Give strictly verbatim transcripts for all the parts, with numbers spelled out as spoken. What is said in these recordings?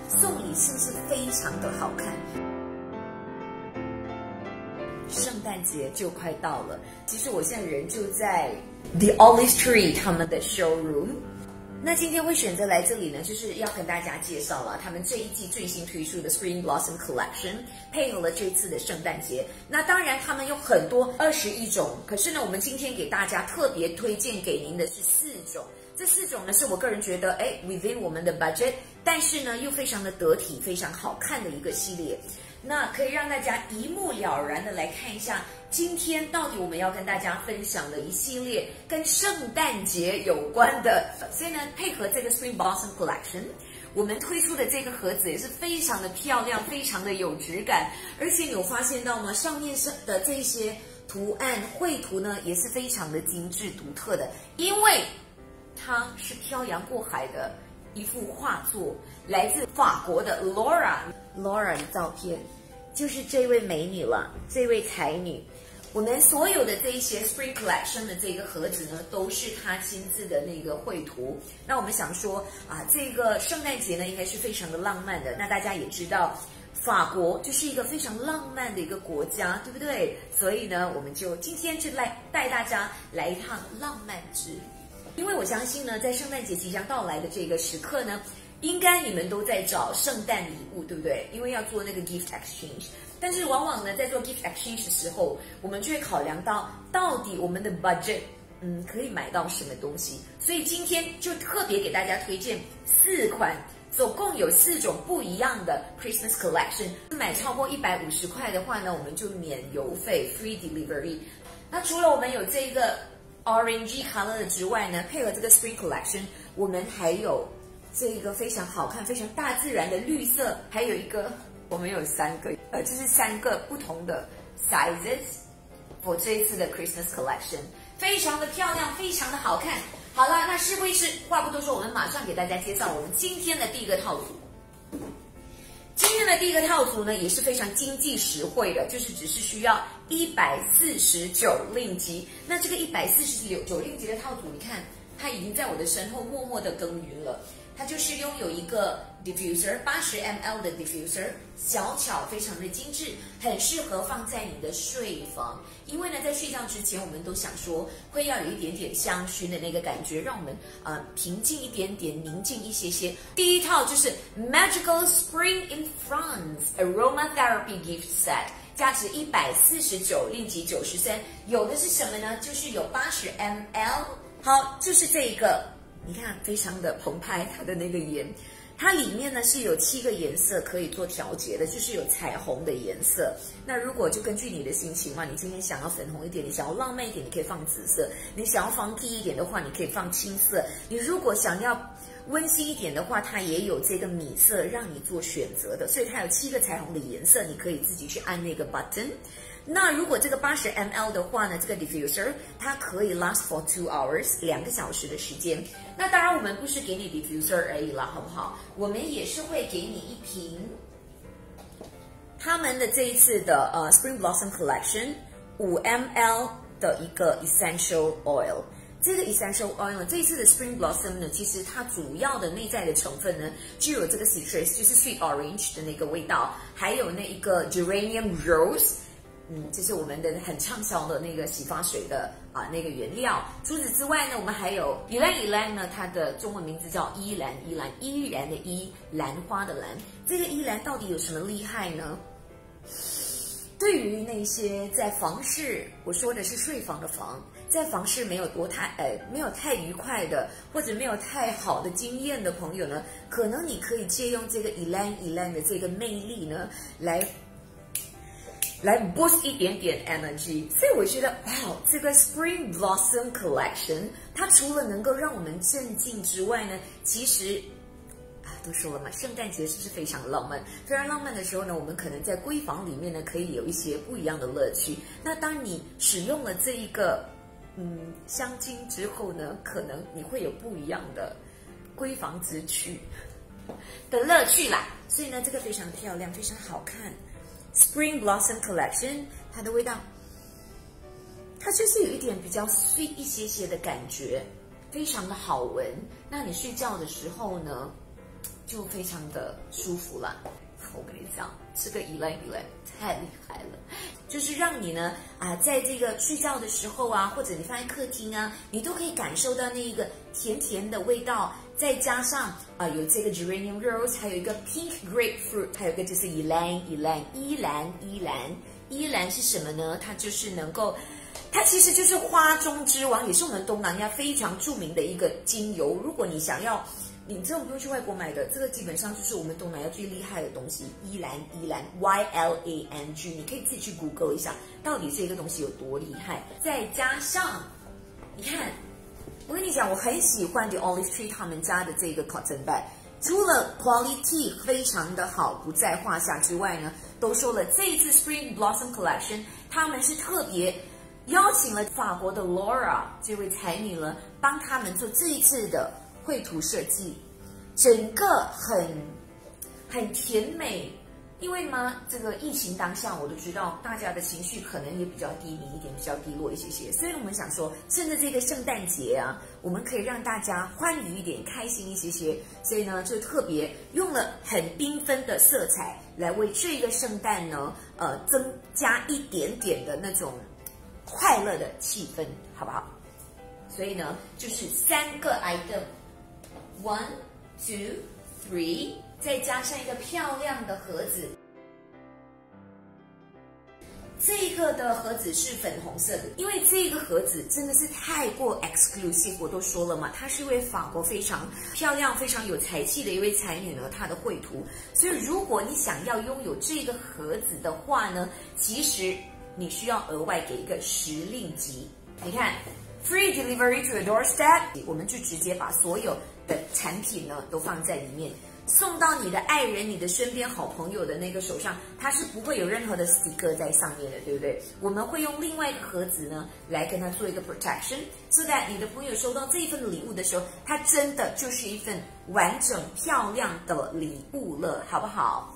送礼是不是非常的好看？圣诞节就快到了，其实我现在人就在 The Olive Tree 他们的 showroom。那今天会选择来这里呢，就是要跟大家介绍了他们这一季最新推出的 Spring Blossom Collection， 配合了这次的圣诞节。那当然他们有很多二十一种，可是呢，我们今天给大家特别推荐给您的是四种。这四种呢，是我个人觉得，哎 ，within 我们的 budget， 但是呢又非常的得体、非常好看的一个系列。那可以让大家一目了然的来看一下，今天到底我们要跟大家分享的一系列跟圣诞节有关的。所以呢，配合这个 Spring Blossom Collection， 我们推出的这个盒子也是非常的漂亮，非常的有质感。而且你有发现到吗？上面是的这些图案绘图呢，也是非常的精致独特的，因为它是漂洋过海的一幅画作，来自法国的 Laura。Laura 的照片就是这位美女了，这位才女。我们所有的这一些 Spring Collection 的这个盒子呢，都是她亲自的那个绘图。那我们想说啊，这个圣诞节呢，应该是非常的浪漫的。那大家也知道，法国就是一个非常浪漫的一个国家，对不对？所以呢，我们就今天就来带大家来一趟浪漫之旅。因为我相信呢，在圣诞节即将到来的这个时刻呢，应该你们都在找圣诞礼物，对不对？因为要做那个 gift exchange， 但是往往呢，在做 gift exchange 的时候，我们就会考量到到底我们的 budget， 嗯，可以买到什么东西。所以今天就特别给大家推荐四款，总共有四种不一样的 Christmas collection。买超过一百五十块的话呢，我们就免邮费 free delivery。那除了我们有这个 Orange color 之外呢，配合这个 Spring Collection， 我们还有这个非常好看、非常大自然的绿色，还有一个，我们有三个，呃，就是三个不同的 sizes for 这一次的 Christmas Collection， 非常的漂亮，非常的好看。好了，那事不宜迟，话不多说，我们马上给大家介绍我们今天的第一个套组。今天的第一个套组呢，也是非常经济实惠的，就是只是需要一百四十九令吉。那这个一百四十九令吉的套组，你看它已经在我的身后默默的耕耘了。它就是拥有一个 diffuser， 八十 M L 的 diffuser， 小巧，非常的精致，很适合放在你的睡房。因为呢，在睡觉之前，我们都想说会要有一点点香薰的那个感觉，让我们呃平静一点点，宁静一些些。第一套就是 Magical Spring in France Aromatherapy Gift Set， 价值一百四十九令吉九十三。有的是什么呢？就是有八十 M L， 好，就是这一个。你看，非常的澎湃，它的那个颜，它里面呢是有七个颜色可以做调节的，就是有彩虹的颜色。那如果就根据你的心情嘛，你今天想要粉红一点，你想要浪漫一点，你可以放紫色；你想要funky一点的话，你可以放青色。你如果想要温馨一点的话，它也有这个米色让你做选择的，所以它有七个彩虹的颜色，你可以自己去按那个 button。那如果这个八十 M L 的话呢，这个 diffuser 它可以 last for two hours， 两个小时的时间。那当然我们不是给你 diffuser 而已啦，好不好？我们也是会给你一瓶他们的这一次的呃 Spring Blossom Collection 五 M L 的一个 essential oil。这个 essential oil 呢，这一次的 Spring Blossom 呢，其实它主要的内在的成分呢，就有这个 citrus， 就是 sweet orange 的那个味道，还有那一个 geranium rose。嗯，这是我们的很畅销的那个洗发水的啊那个原料。除此之外呢，我们还有依兰依兰呢，它的中文名字叫依兰依兰，依然的依，兰花的兰。这个依兰到底有什么厉害呢？对于那些在房事，我说的是睡房的房，在房事没有多太呃没有太愉快的，或者没有太好的经验的朋友呢，可能你可以借用这个依兰依兰的这个魅力呢，来。来 boost 一点点 energy， 所以我觉得哇，这个 Spring Blossom Collection 它除了能够让我们镇静之外呢，其实啊都说了嘛，圣诞节是不是非常浪漫？非常浪漫的时候呢，我们可能在闺房里面呢可以有一些不一样的乐趣。那当你使用了这一个嗯香精之后呢，可能你会有不一样的闺房之趣的乐趣啦。所以呢，这个非常漂亮，非常好看。Spring Blossom Collection， 它的味道，它就是有一点比较 sweet 一些些的感觉，非常的好闻。那你睡觉的时候呢， 就非常的舒服了。我跟你讲，这个依赖依赖太厉害了，就是让你呢啊，在这个睡觉的时候啊，或者你放在客厅啊，你都可以感受到那个甜甜的味道，再加上啊有这个 geranium rose， 还有一个 pink grapefruit， 还有一个就是依兰依兰依兰依兰依兰是什么呢？它就是能够，它其实就是花中之王，也是我们东南亚非常著名的一个精油。如果你想要。你这种不用去外国买的，这个基本上就是我们东南亚最厉害的东西，依兰依兰 Y L A N G， 你可以自己去 Google 一下，到底这个东西有多厉害。再加上，你看，我跟你讲，我很喜欢 The Olive Tree 他们家的这个 cotton bag， 除了 quality 非常的好不在话下之外呢，都说了这一次 Spring Blossom Collection 他们是特别邀请了法国的 Laura 这位才女呢，帮他们做这一次的绘图设计，整个很很甜美。因为嘛，这个疫情当下，我都知道大家的情绪可能也比较低迷一点，比较低落一些些。所以我们想说，趁着这个圣诞节啊，我们可以让大家欢愉一点，开心一些些。所以呢，就特别用了很缤纷的色彩来为这个圣诞呢，呃，增加一点点的那种快乐的气氛，好不好？所以呢，就是三个 item。One, two, three， 再加上一个漂亮的盒子。这个的盒子是粉红色的，因为这个盒子真的是太过 exclusive， 我都说了嘛，她是一位法国非常漂亮、非常有才气的一位才女呢，她的绘图。所以如果你想要拥有这个盒子的话呢，其实你需要额外给一个时令吉。你看 ，free delivery to your doorstep， 我们就直接把所有的产品呢都放在里面，送到你的爱人、你的身边好朋友的那个手上，它是不会有任何的 sticker 在上面的，对不对？我们会用另外一个盒子呢来跟它做一个 protection，so that 你的朋友收到这一份礼物的时候，它真的就是一份完整漂亮的礼物了，好不好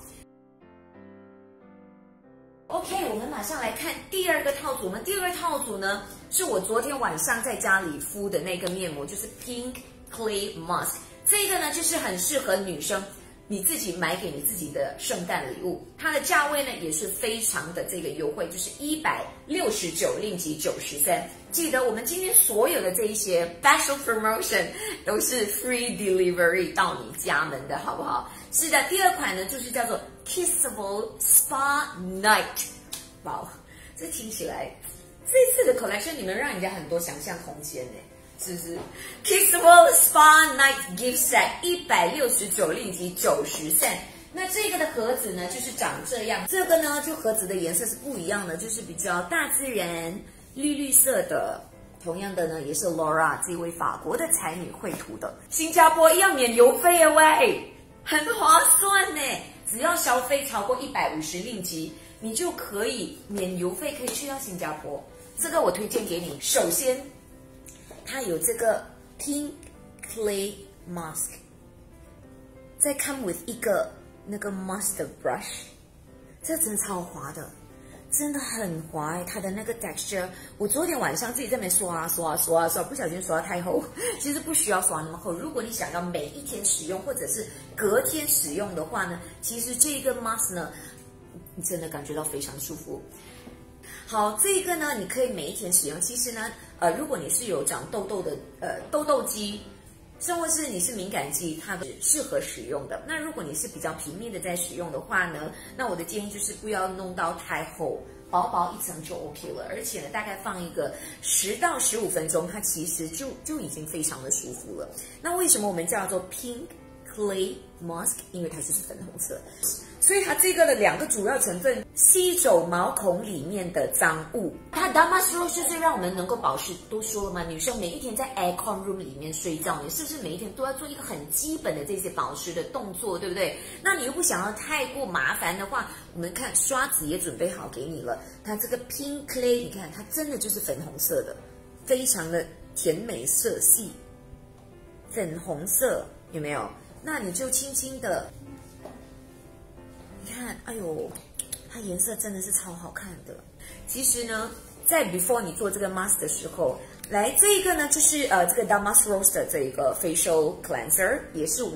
？OK， 我们马上来看第二个套组。我们第二个套组呢，是我昨天晚上在家里敷的那个面膜，就是 Pink Clay Mask。这个呢，就是很适合女生，你自己买给你自己的圣诞礼物。它的价位呢，也是非常的这个优惠，就是一百六十九令吉九十三。记得我们今天所有的这一些 special promotion 都是 free delivery 到你家门的，好不好？是的，第二款呢，就是叫做 Kissable Spa Night。哇，这听起来这次的 collection 你们让人家很多想象空间呢，是不是 ？Kissable Spa Night Gift Set 一百六十九令吉九十 cent。那这个的盒子呢，就是长这样。这个呢，就盒子的颜色是不一样的，就是比较大自然绿绿色的。同样的呢，也是 Laura 这位法国的才女绘图的。新加坡一样免邮费啊喂，很划算呢！只要消费超过一百五十令吉，你就可以免邮费，可以去到新加坡。这个我推荐给你。首先，它有这个 Pink Clay Mask， 再 come with 一个那个 Master Brush， 这真的超滑的。真的很滑欸，它的那个 texture， 我昨天晚上自己在那边刷啊刷啊刷啊刷，不小心刷太厚，其实不需要刷那么厚。如果你想要每一天使用，或者是隔天使用的话呢，其实这个 mask 呢，你真的感觉到非常舒服。好，这个呢，你可以每一天使用。其实呢，呃，如果你是有长痘痘的，呃，痘痘肌。甚或是你是敏感肌，它是适合使用的。那如果你是比较平面的在使用的话呢，那我的建议就是不要弄到太厚，薄薄一层就 OK 了。而且呢，大概放一个十到十五分钟，它其实就就已经非常的舒服了。那为什么我们叫做 Pink Clay Mask？ 因为它就是粉红色。所以它这个的两个主要成分，吸走毛孔里面的脏物。它 Damask Rose 就是让我们能够保湿，都说了嘛，女生每一天在 aircon room 里面睡觉，你是不是每一天都要做一个很基本的这些保湿的动作，对不对？那你又不想要太过麻烦的话，我们看刷子也准备好给你了。它这个 Pink Clay， 你看它真的就是粉红色的，非常的甜美色系，粉红色有没有？那你就轻轻的。你看，哎呦，它颜色真的是超好看的。其实呢，在 before 你做这个 mask 的时候，来这一个呢，就是呃这个 Damask Rose 的这一个 facial cleanser， 也是我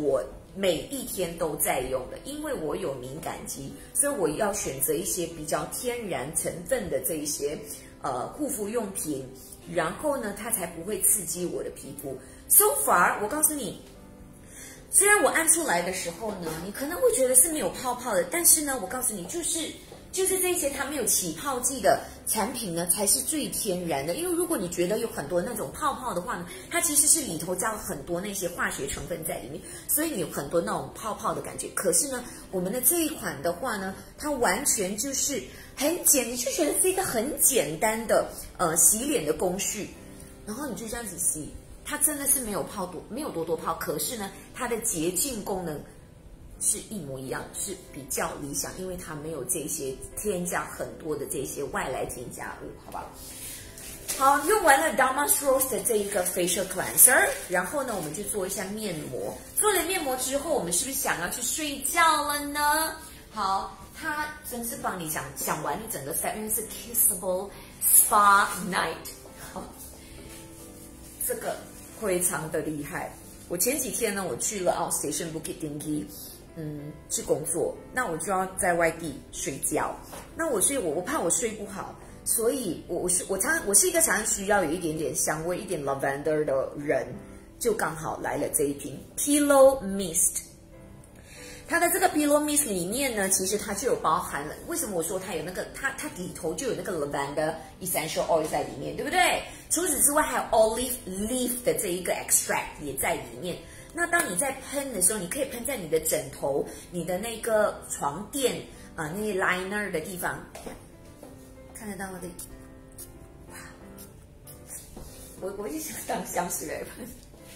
每一天都在用的，因为我有敏感肌，所以我要选择一些比较天然成分的这一些呃护肤用品，然后呢，它才不会刺激我的皮肤。So far， 我告诉你，虽然我按出来的时候呢，你可能会觉得是没有泡泡的，但是呢，我告诉你，就是就是这些它没有起泡剂的产品呢，才是最天然的。因为如果你觉得有很多那种泡泡的话呢，它其实是里头加了很多那些化学成分在里面，所以你有很多那种泡泡的感觉。可是呢，我们的这一款的话呢，它完全就是很简，你就觉得是一个很简单的呃洗脸的工序，然后你就这样子洗。它真的是没有泡多，没有多多泡，可是呢，它的洁净功能是一模一样，是比较理想，因为它没有这些添加很多的这些外来添加物，好吧？好，用完了 Damas Rose 的这一个 facial cleanser， 然后呢，我们就做一下面膜。做了面膜之后，我们是不是想要去睡觉了呢？好，它真是帮你想想完一整个 set， 因为是 kissable spa night。好，这个非常的厉害。我前几天呢，我去了 Outstation Bukit Tinggi， 嗯，去工作，那我就要在外地睡觉。那我睡我我怕我睡不好，所以我我是我常我是一个常常需要有一点点香味、一点 lavender 的人，就刚好来了这一瓶 Pillow Mist。它的这个 Pillow Mist 里面呢，其实它就有包含了。为什么我说它有那个它它里头就有那个 lavender essential oil 在里面，对不对？除此之外，还有 olive leaf 的这一个 extract 也在里面。那当你在喷的时候，你可以喷在你的枕头、你的那个床垫啊、呃、那些 liner 的地方，看得到吗？哇！我我就想当香水来喷。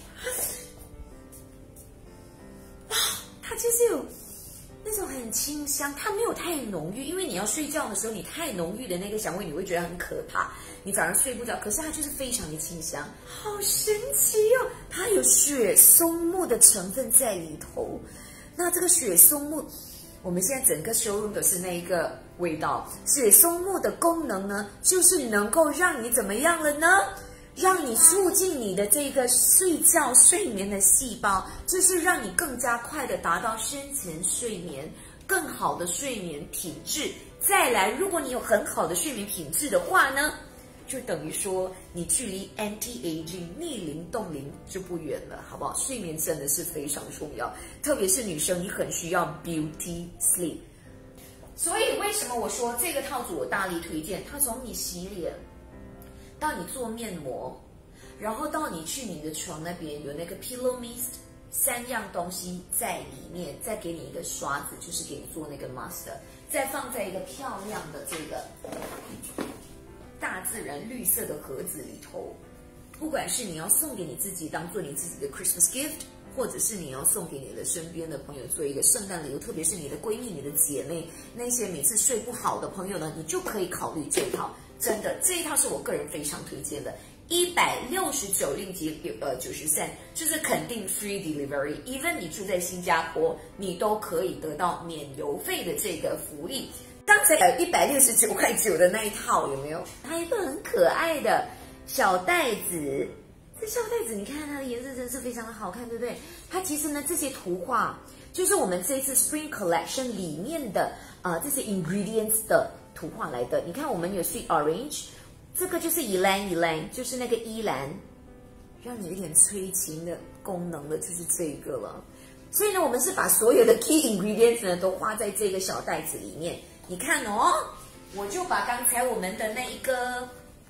哇！它就是有那种很清香，它没有太浓郁，因为你要睡觉的时候，你太浓郁的那个香味，你会觉得很可怕，你早上睡不着。可是它就是非常的清香，好神奇哦！它有雪松木的成分在里头。那这个雪松木，我们现在整个 showroom 都是那一个味道。雪松木的功能呢，就是能够让你怎么样了呢？让你促进你的这个睡觉睡眠的细胞，就是让你更加快的达到深层睡眠，更好的睡眠品质。再来，如果你有很好的睡眠品质的话呢，就等于说你距离 anti-aging 逆龄冻龄就不远了，好不好？睡眠真的是非常重要，特别是女生，你很需要 beauty sleep。所以为什么我说这个套组我大力推荐？它从你洗脸到你做面膜，然后到你去你的床那边有那个 Pillow Mist， 三样东西在里面，再给你一个刷子，就是给你做那个 master， 再放在一个漂亮的这个大自然绿色的盒子里头。不管是你要送给你自己当做你自己的 Christmas gift， 或者是你要送给你的身边的朋友做一个圣诞礼物，特别是你的闺蜜、你的姐妹，那些每次睡不好的朋友呢，你就可以考虑这一套。真的，这一套是我个人非常推荐的，一百六十九令吉呃九十 cent， 就是肯定 free delivery，even 你住在新加坡，你都可以得到免邮费的这个福利。刚才有一百六十九块九的那一套有没有？它一个很可爱的小袋子，这小袋子你看它的颜色真是非常的好看，对不对？它其实呢这些图画就是我们这次 Spring Collection 里面的啊、呃、这些 ingredients 的图画来的。你看我们有 sweet orange， 这个就是 ylang ylang， 就是那个依兰，让你有点催情的功能的，就是这个了。所以呢，我们是把所有的 key ingredients 呢都画在这个小袋子里面。你看哦，我就把刚才我们的那一个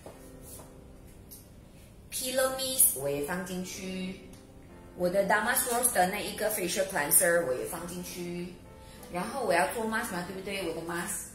Pillow Mist 我也放进去，我的 Damas Rose 的那一个 facial cleanser 我也放进去，然后我要做 mask 嘛，对不对？我的 mask。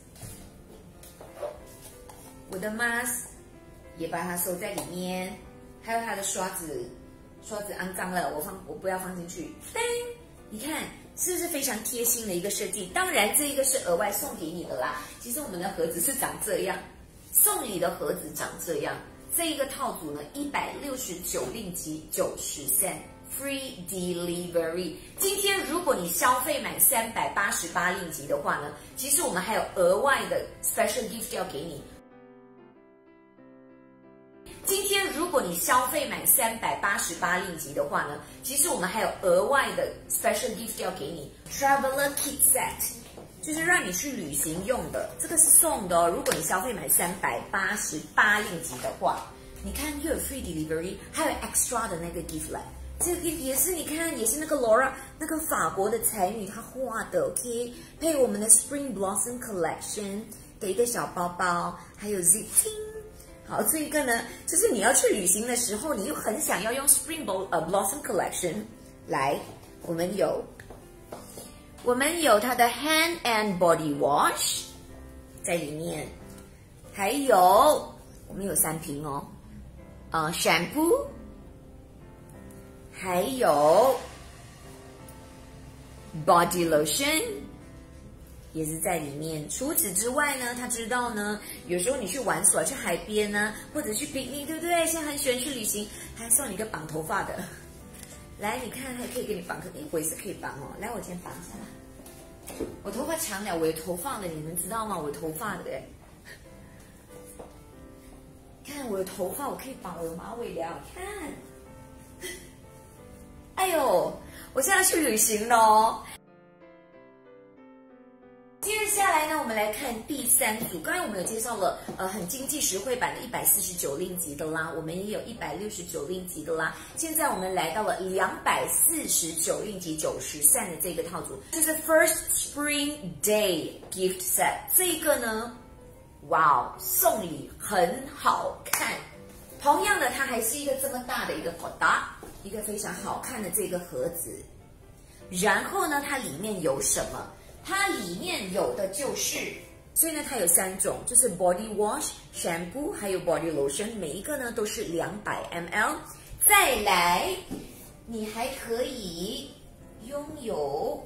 我的 mask 也把它收在里面，还有它的刷子，刷子肮脏了，我放我不要放进去。叮，你看是不是非常贴心的一个设计？当然这一个是额外送给你的啦。其实我们的盒子是长这样，送礼的盒子长这样。这一个套组呢，一百六十九令吉九十 cent free delivery。今天如果你消费满三百八十八令吉的话呢，其实我们还有额外的 special gift 要给你。今天如果你你消费满三百八十八令吉的话呢，其实我们还有额外的 special gift 要给你 Traveler Kit Set， 就是让你去旅行用的，这个是送的哦。如果你消费满三百八十八令吉的话，你看又有 free delivery， 还有 extra 的那个 gift 来。这个也是，你看，也是那个 Laura 那个法国的才女她画的 ，OK， 配我们的 Spring Blossom Collection 的一个小包包，还有 zipping。好，这一个呢，就是你要去旅行的时候，你又很想要用 Spring Blossom Collection 来，我们有，我们有它的 Hand and Body Wash 在里面，还有我们有三瓶哦，呃 ，Shampoo。还有 body lotion 也是在里面。除此之外呢，他知道呢，有时候你去玩耍、去海边呢，或者去 picnic， 对不对？现在很喜欢去旅行，还送你一个绑头发的。来，你看，还可以给你绑个，诶，我也是可以绑哦。来，我先绑一下啦。我头发长了，我有头发的，你们知道吗？我有头发的，哎。看我有头发，我可以绑我的马尾了，看。哎呦，我现在要去旅行了哦。接着下来呢，我们来看第三组。刚才我们有介绍了，呃，很经济实惠版的一百四十九令吉的啦，我们也有一百六十九令吉的啦。现在我们来到了两百四十九令吉九十散的这个套组，就是 First Spring Day Gift Set。这个呢，哇哦，送礼很好看。同样的，它还是一个这么大的一个口袋。一个非常好看的这个盒子，然后呢，它里面有什么？它里面有的就是，所以呢，它有三种，就是 body wash、shampoo 还有 body lotion， 每一个呢都是两百 M L。再来，你还可以拥有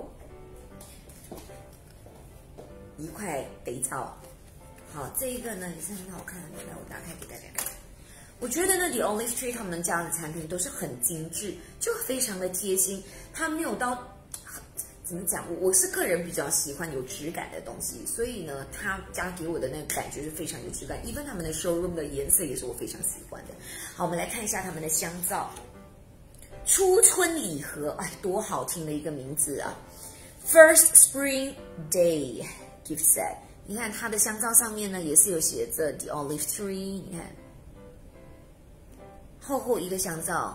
一块肥皂。好，这一个呢也是很好看的，来我打开给大家看。我觉得呢 ，The Olive Tree 他们家的产品都是很精致，就非常的贴心。它没有到怎么讲，我我是个人比较喜欢有质感的东西，所以呢，他家给我的那个感觉是非常有质感。even 他们的 showroom 的颜色也是我非常喜欢的。好，我们来看一下他们的香皂，初春礼盒，哎，多好听的一个名字啊 ！First Spring Day Gift Set， 你看它的香皂上面呢也是有写着 The Olive Tree， 你看。厚厚一个香皂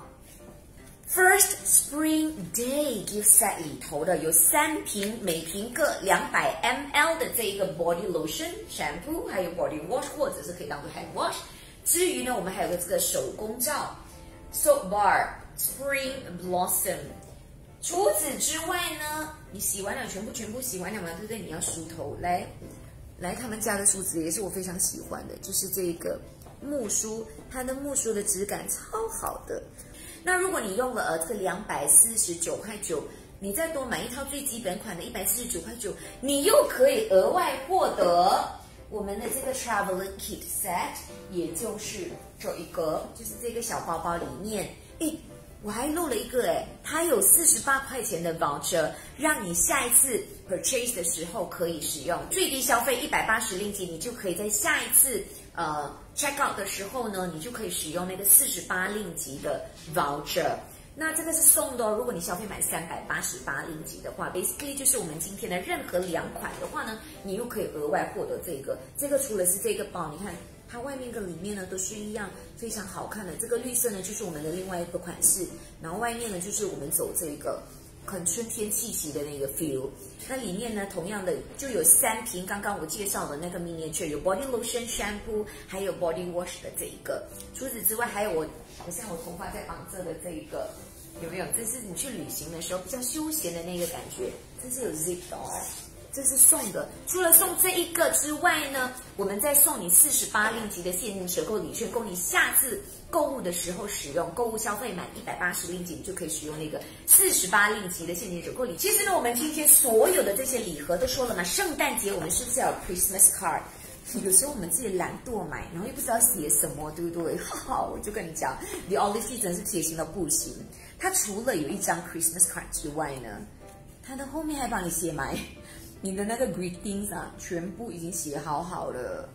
，First Spring Day Gift Set 里头的有三瓶，每瓶各两百 M L 的这一个 Body Lotion、Shampoo， 还有 Body Wash， 或者是可以当做 Hand Wash。至于呢，我们还有个这个手工皂 Soap Bar Spring Blossom。除此之外呢，你洗完了全部全部洗完了嘛，对不对？你要梳头，来来，他们家的梳子也是我非常喜欢的，就是这个。木梳，它的木梳的质感超好的。那如果你用了呃这个两百四十九块九，你再多买一套最基本款的一百四十九块九，你又可以额外获得我们的这个 Traveler Kit Set， 也就是这一个，就是这个小包包里面，诶，我还漏了一个诶，它有四十八块钱的 voucher， 让你下一次 purchase 的时候可以使用，最低消费一百八十令吉，你就可以在下一次呃 check out 的时候呢，你就可以使用那个四十八令吉的 voucher。那这个是送的哦，如果你消费满三百八十八令吉的话 ，basically 就是我们今天的任何两款的话呢，你又可以额外获得这个。这个除了是这个包，你看它外面跟里面呢都是一样非常好看的。这个绿色呢就是我们的另外一个款式，然后外面呢就是我们走这个很春天气息的那个 feel。那里面呢同样的就有三瓶，刚刚我介绍的那个 miniature 有 body lotion、shampoo， 还有 body wash 的这一个。除此之外还有我，我现在我头发在绑着的这一个。有没有？这是你去旅行的时候比较休闲的那个感觉，这是有 zip 的哦，这是送的。除了送这一个之外呢，我们再送你四十八令吉的现金折扣礼券，供你下次购物的时候使用。购物消费满一百八十令吉，你就可以使用那个四十八令吉的现金折扣礼。其实呢，我们今天所有的这些礼盒都说了嘛，圣诞节我们是不是要有 Christmas card？有时候我们自己懒惰买，然后又不知道写什么，对不对？哈哈，我就跟你讲 ，The Olive Tree 真是贴心到不行。它除了有一张 Christmas card 之外呢，它的后面还帮你写埋你的那个 greetings 啊，全部已经写好好了。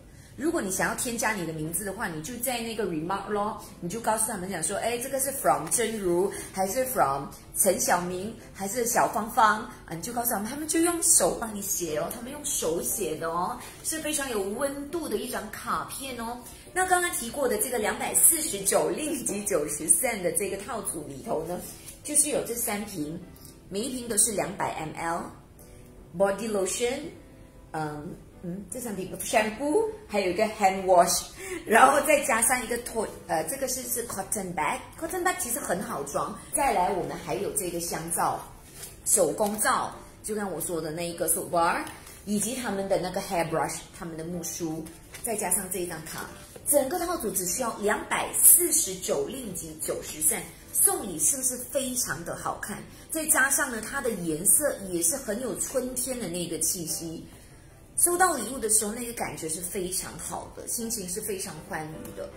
如果你想要添加你的名字的话，你就在那个 remark 咯，你就告诉他们讲说，哎，这个是 from 真如，还是 from 陈小明，还是小芳芳啊？你就告诉他们，他们就用手帮你写哦，他们用手写的哦，是非常有温度的一张卡片哦。那刚刚提过的这个两百四十九令吉九十 cent 的这个套组里头呢，就是有这三瓶，每一瓶都是两百 M L body lotion， 嗯嗯，这三瓶 shampoo， 还有一个 hand wash， 然后再加上一个 tote， 呃，这个是是 cotton bag，cotton bag 其实很好装。再来，我们还有这个香皂，手工皂，就像我说的那一个 soap bar， 以及他们的那个 hair brush， 他们的木梳，再加上这一张卡。整个套组只需要两百四十九令吉九十 cent， 送礼是不是非常的好看？再加上呢，它的颜色也是很有春天的那个气息。收到礼物的时候，那个感觉是非常好的，心情是非常欢愉的。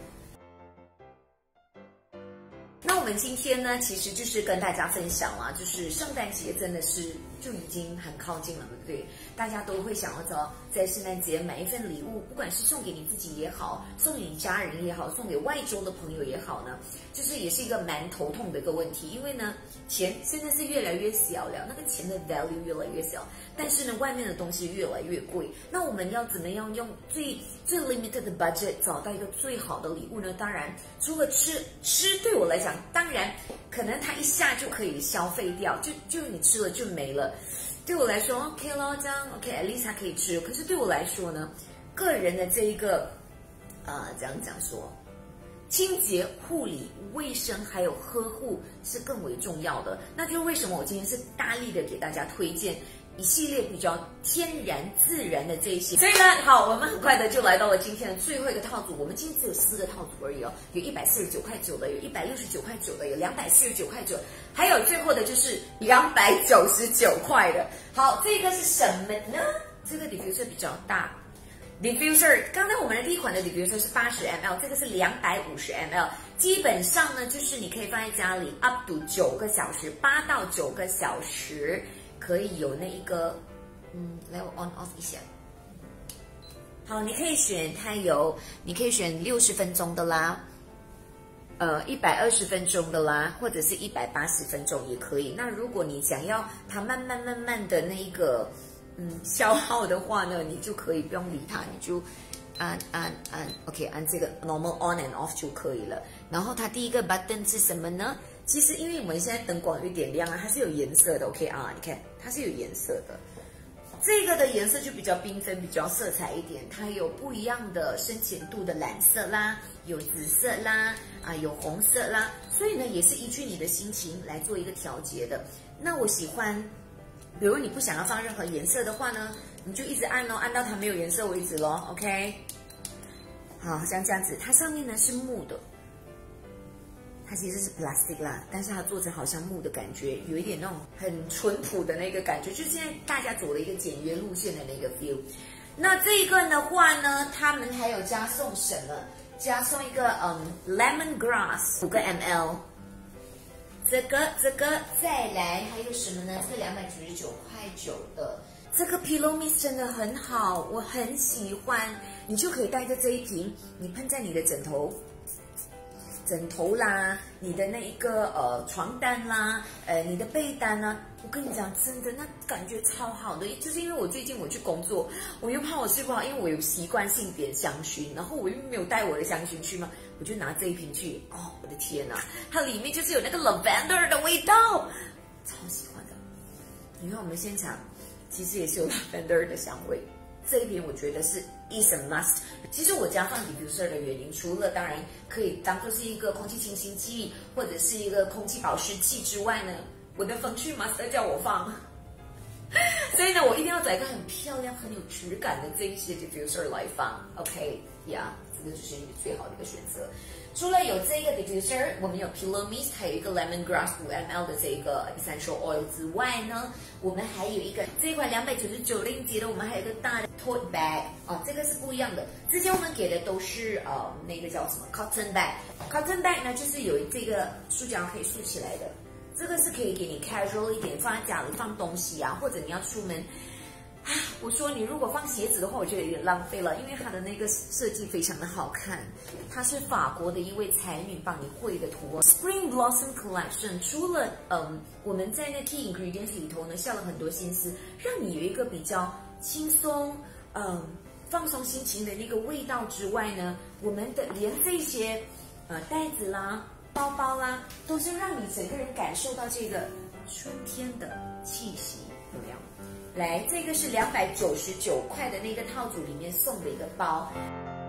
那我们今天呢，其实就是跟大家分享啦，就是圣诞节真的是就已经很靠近了，对不对？大家都会想要着在圣诞节买一份礼物，不管是送给你自己也好，送给你家人也好，送给外州的朋友也好呢，就是也是一个蛮头痛的一个问题。因为呢，钱现在是越来越小了，那个钱的 value 越来越小，但是呢，外面的东西越来越贵。那我们要怎么样用最最 limited 的 budget 找到一个最好的礼物呢？当然，除了吃，吃对我来讲，当然可能它一下就可以消费掉，就就你吃了就没了。对我来说 OK 咯，这样 OK， at least 它可以吃。可是对我来说呢，个人的这一个呃，这样讲说，清洁、护理、卫生还有呵护是更为重要的。那就是为什么我今天是大力的给大家推荐一系列比较天然自然的这一些。所以呢，好，我们很快的就来到了今天的最后一个套组。我们今天只有四个套组而已哦，有一百四十九块九的，有一百六十九块九的，有两百四十九块九，还有最后的就是两百九十九块的。好，这个是什么呢？这个 diffuser 比较大。diffuser， 刚才我们的第一款的 diffuser 是八十 M L， 这个是两百五十 M L， 基本上呢，就是你可以放在家里 up to 九个小时，八到九个小时。可以有那一个，嗯，来我 on off 一下。好，你可以选它有，你可以选六十分钟的啦，呃，一百二十分钟的啦，或者是一百八十分钟也可以。那如果你想要它慢慢慢慢的那一个，嗯，消耗的话呢，你就可以不用理它，你就按按按 ，OK， 按这个 normal on and off 就可以了。然后它第一个 button 是什么呢？其实因为我们现在灯光有点亮啊，它是有颜色的 ，OK 啊，你看它是有颜色的。这个的颜色就比较缤纷，比较色彩一点，它有不一样的深浅度的蓝色啦，有紫色啦，啊有红色啦，所以呢也是依据你的心情来做一个调节的。那我喜欢，比如你不想要放任何颜色的话呢，你就一直按哦，按到它没有颜色为止咯 ，OK。好，像这样子，它上面呢是木的。它其实是 plastic 啦，但是它做成好像木的感觉，有一点那种很淳朴的那个感觉，就是现在大家走了一个简约路线的那个 feel。那这一个的话呢，他们还有加送什么？加送一个嗯 lemon grass 五个 M L， 这个这个再来还有什么呢？这个两百九十九块九的这个 pillow mist 真的很好，我很喜欢。你就可以带着这一瓶，你喷在你的枕头。枕头啦，你的那一个呃床单啦，呃你的被单啦，我跟你讲，真的那感觉超好的，就是因为我最近我去工作，我又怕我睡不好，因为我有习惯性点香薰，然后我又没有带我的香薰去嘛，我就拿这一瓶去，哦，我的天哪，它里面就是有那个 lavender 的味道，超喜欢的。你看我们现场其实也是有 lavender 的香味。这一瓶我觉得是 is a must。其实我家放 diffuser 的原因，除了当然可以当做是一个空气清新剂或者是一个空气保湿器之外呢，我的风趣 master 叫我放，所以呢，我一定要找一个很漂亮、很有质感的这一些 diffuser 来放。OK， 呀、yeah, 这个就是你最好的一个选择。除了有这个 diffuser， 我们有 pillow mist， 还有一个 lemongrass 五 M L 的这个 essential oil 之外呢，我们还有一个这一款两百九十九令吉的，我们还有一个大的 tote bag 哦，这个是不一样的。之前我们给的都是呃那个叫什么 cotton bag，cotton bag 呢就是有这个塑胶可以竖起来的，这个是可以给你 casual 一点，放在家里放东西啊，或者你要出门。 啊，我说你如果放鞋子的话，我觉得有点浪费了，因为它的那个设计非常的好看。它是法国的一位才女帮你绘的图哦。Spring Blossom Collection 除了嗯我们在那 key ingredients 里头呢下了很多心思，让你有一个比较轻松嗯放松心情的那个味道之外呢，我们的连这些呃袋子啦、包包啦，都是让你整个人感受到这个春天的气息，有没有？来，这个是两百九十九块的那个套组里面送的一个包。